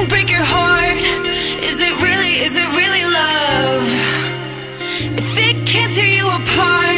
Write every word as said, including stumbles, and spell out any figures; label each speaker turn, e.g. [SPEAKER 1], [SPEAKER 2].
[SPEAKER 1] can break your heart, is it really, is it really love? If it can't tear you apart,